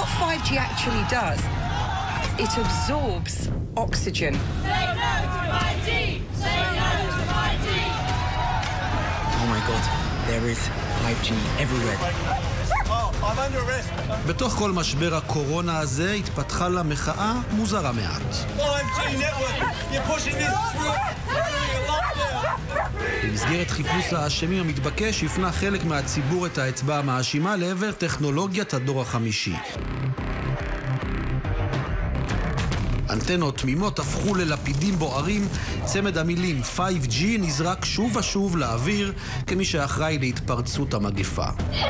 what 5G actually does, it absorbs oxygen. Say no to 5G! Say no to 5G! Oh my God, there is 5G everywhere. בתוך כל משבר הקורונה הזה התפתחה לה מחאה מוזרה מעט. 5G network, you're pushing this through. במסגרת חיפוש האשמים המתבקש הפנה חלק מהציבור את האצבע המאשימה לעבר טכנולוגיית הדור החמישי. אנטנות תמימות הפכו ללפידים בוערים, צמד המילים 5G נזרק שוב ושוב לאוויר כמי שאחראי להתפרצות המגפה.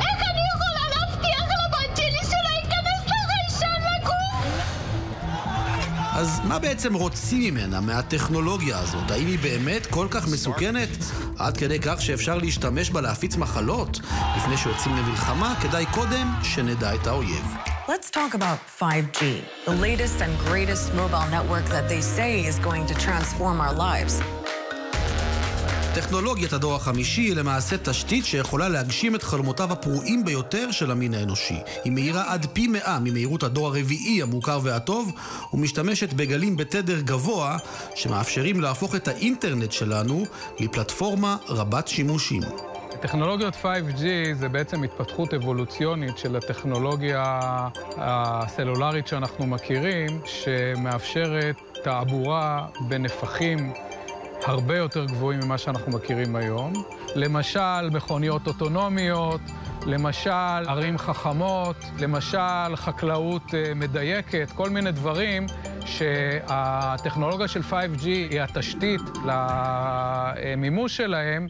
אז מה בעצם רוצים ממנה, מהטכנולוגיה הזאת? האם היא באמת כל כך מסוכנת? עד כדי כך שאפשר להשתמש בה להפיץ מחלות? לפני שיוצאים למלחמה, כדאי קודם שנדע את האויב. Let's talk about 5G, the latest and greatest mobile network that they say is going to transform our lives. טכנולוגיית הדור החמישי היא למעשה תשתית שיכולה להגשים את חלומותיו הפרועים ביותר של המין האנושי. היא מהירה עד פי 100 ממהירות הדור הרביעי המוכר והטוב, ומשתמשת בגלים בתדר גבוה שמאפשרים להפוך את האינטרנט שלנו לפלטפורמה רבת שימושים. טכנולוגיות 5G זה בעצם התפתחות אבולוציונית של הטכנולוגיה הסלולרית שאנחנו מכירים, שמאפשרת תעבורה בנפחים הרבה יותר גבוהים ממה שאנחנו מכירים היום. למשל, מכוניות אוטונומיות, למשל, ערים חכמות, למשל, חקלאות מדייקת, כל מיני דברים שהטכנולוגיה של 5G היא התשתית למימוש שלהם.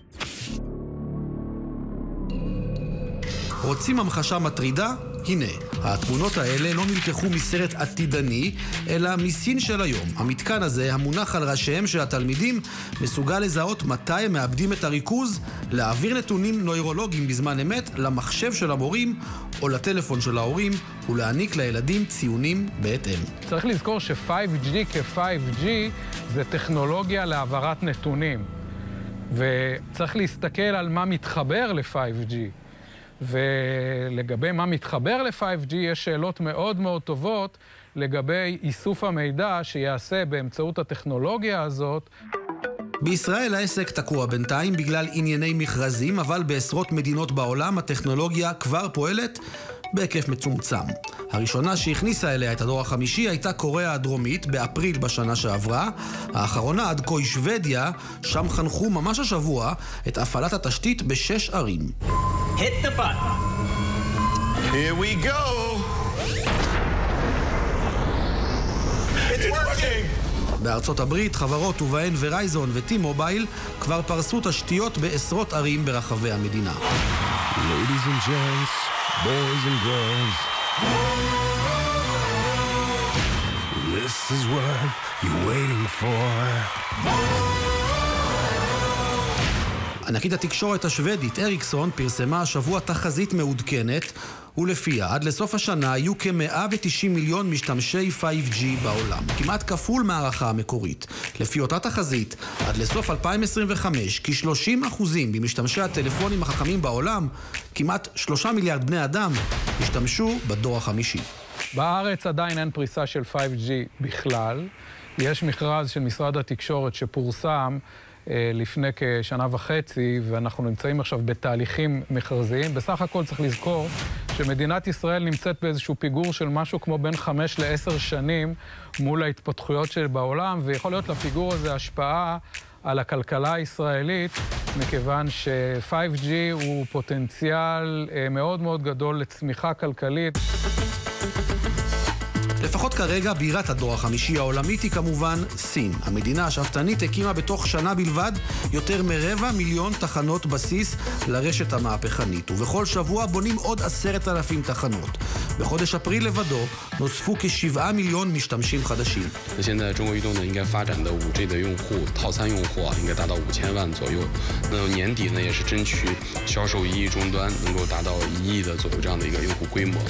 רוצים המחשה מטרידה? הנה, התמונות האלה לא נלקחו מסרט עתידני, אלא מסין של היום. המתקן הזה, המונח על ראשיהם של התלמידים, מסוגל לזהות מתי הם מאבדים את הריכוז, להעביר נתונים נוירולוגיים בזמן אמת למחשב של המורים או לטלפון של ההורים, ולהעניק לילדים ציונים בהתאם. צריך לזכור ש-5G כ-5G זה טכנולוגיה להעברת נתונים, וצריך להסתכל על מה מתחבר ל-5G. ולגבי מה מתחבר ל-5G יש שאלות מאוד מאוד טובות לגבי איסוף המידע שיעשה באמצעות הטכנולוגיה הזאת. בישראל העסק תקוע בינתיים בגלל ענייני מכרזים, אבל בעשרות מדינות בעולם הטכנולוגיה כבר פועלת בהיקף מצומצם. הראשונה שהכניסה אליה את הדור החמישי הייתה קוריאה הדרומית באפריל בשנה שעברה. האחרונה עד כה היא שוודיה, שם חנכו ממש השבוע את הפעלת התשתית ב6 ערים. Hit the button. Here we go. It's working. בארצות הברית, חברות ובהן ורייזון וטי-מובייל כבר פרסו תשתיות בעשרות ערים ברחבי המדינה. Ladies and gents, boys and girls, this is what you're waiting for. ענקית התקשורת השוודית אריקסון פרסמה השבוע תחזית מעודכנת, ולפיה עד לסוף השנה היו כ-190 מיליון משתמשי 5G בעולם, כמעט כפול מהערכה המקורית. לפי אותה תחזית, עד לסוף 2025, כ-30% ממשתמשי הטלפונים החכמים בעולם, כמעט 3 מיליארד בני אדם, השתמשו בדור החמישי. בארץ עדיין אין פריסה של 5G בכלל. יש מכרז של משרד התקשורת שפורסם לפני כשנה וחצי, ואנחנו נמצאים עכשיו בתהליכים מכרזיים. בסך הכל צריך לזכור שמדינת ישראל נמצאת באיזשהו פיגור של משהו כמו בין 5 ל-10 שנים מול ההתפתחויות של בעולם, ויכול להיות לפיגור הזה השפעה על הכלכלה הישראלית, מכיוון ש-5G הוא פוטנציאל מאוד מאוד גדול לצמיחה כלכלית. לפחות כרגע בירת הדור החמישי העולמית היא כמובן סין. המדינה השאפתנית הקימה בתוך שנה בלבד יותר מ250,000 תחנות בסיס לרשת המהפכנית, ובכל שבוע בונים עוד 10,000 תחנות. בחודש אפריל לבדו נוספו כ7 מיליון משתמשים חדשים. 现在中国移动呢应该发展的 5G 的用户套餐用户应该达到5000万左右。那年底呢也是争取销售1亿终端能够达到1亿的左右这样的一个用户规模。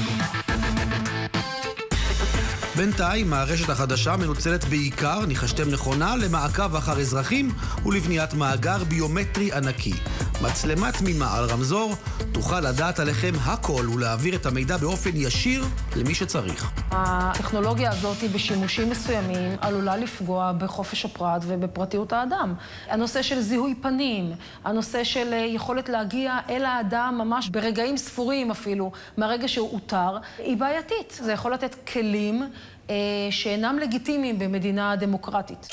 בינתיים, הרשת החדשה מנוצלת בעיקר, ניחשתם נכונה, למעקב אחר אזרחים ולבניית מאגר ביומטרי ענקי. מצלמה תמימה על רמזור תוכל לדעת עליכם הכל ולהעביר את המידע באופן ישיר למי שצריך. הטכנולוגיה הזאת בשימושים מסוימים עלולה לפגוע בחופש הפרט ובפרטיות האדם. הנושא של זיהוי פנים, הנושא של יכולת להגיע אל האדם ממש ברגעים ספורים אפילו, מהרגע שהוא אותר, היא בעייתית. זה יכול לתת כלים שאינם לגיטימיים במדינה דמוקרטית.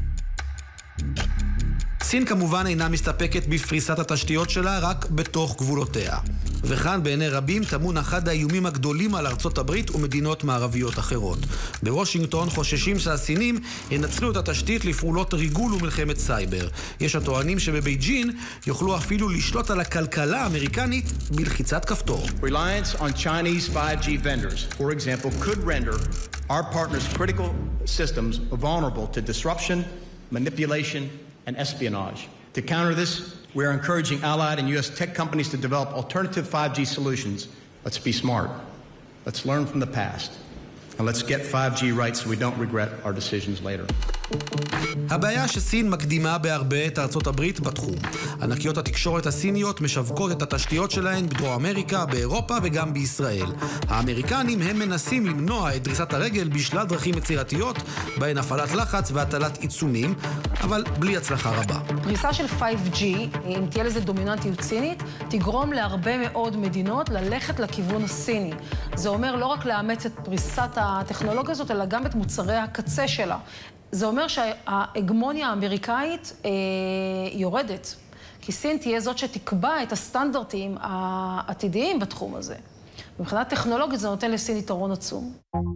סין כמובן אינה מסתפקת בפריסת התשתיות שלה רק בתוך גבולותיה. וכאן בעיני רבים טמון אחד האיומים הגדולים על ארצות הברית ומדינות מערביות אחרות. בוושינגטון חוששים שהסינים ינצלו את התשתית לפעולות ריגול ומלחמת סייבר. יש הטוענים שבבייג'ין יוכלו אפילו לשלוט על הכלכלה האמריקנית בלחיצת כפתור. Reliance on Chinese 5G vendors, for example, could render our partners' critical systems vulnerable to disruption, manipulation, and espionage. To counter this, we are encouraging allied and U.S. tech companies to develop alternative 5G solutions. Let's be smart. Let's learn from the past. And let's get 5G right so we don't regret our decisions later. הבעיה שסין מקדימה בהרבה את ארצות הברית בתחום. ענקיות התקשורת הסיניות משווקות את התשתיות שלהן בדרום אמריקה, באירופה וגם בישראל. האמריקנים הם מנסים למנוע את דריסת הרגל בשלל דרכים יצירתיות, בהן הפעלת לחץ והטלת עיצומים, אבל בלי הצלחה רבה. פריסה של 5G, אם תהיה לזה דומיננטיות סינית, תגרום להרבה מאוד מדינות ללכת לכיוון הסיני. זה אומר לא רק לאמץ את פריסת הטכנולוגיה הזאת, אלא גם את מוצרי הקצה שלה. זה אומר שההגמוניה האמריקאית יורדת, כי סין תהיה זאת שתקבע את הסטנדרטים העתידיים בתחום הזה. מבחינת טכנולוגית זה נותן לסין יתרון עצום.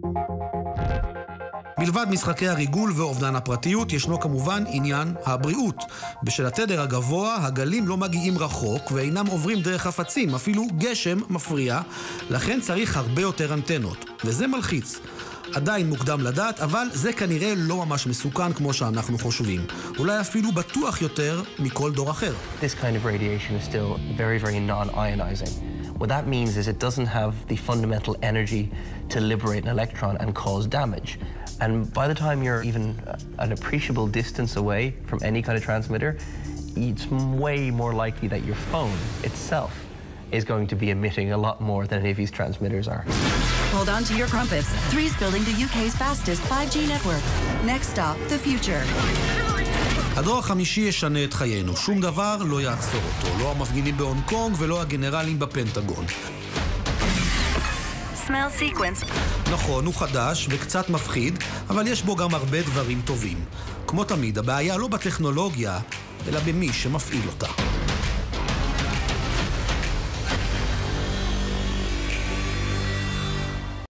מלבד משחקי הריגול ואובדן הפרטיות, ישנו כמובן עניין הבריאות. בשל התדר הגבוה, הגלים לא מגיעים רחוק ואינם עוברים דרך חפצים, אפילו גשם מפריע, לכן צריך הרבה יותר אנטנות, וזה מלחיץ. עדיין מוקדם לדעת, אבל זה כנראה לא ממש מסוכן כמו שאנחנו חושבים. אולי אפילו בטוח יותר מכל דור אחר. This kind of radiation is still very, very non-ionizing. What that means is it doesn't have the fundamental energy to liberate an electron and cause damage. And by the time you're even an appreciable distance away from any kind of transmitter, it's way more likely that your phone itself is going to be emitting a lot more than any of these transmitters are. Hold on to your crumpets. Three's building the UK's fastest 5G network. Next stop, the future. הדור החמישי ישנה את חיינו. שום דבר לא יעצור אותו. לא המפגינים בהונג קונג ולא הגנרלים בפנטגון. Smell sequence. נכון, הוא חדש וקצת מפחיד, אבל יש בו גם הרבה דברים טובים. כמו תמיד, הבעיה לא בטכנולוגיה, אלא במי שמפעיל אותה.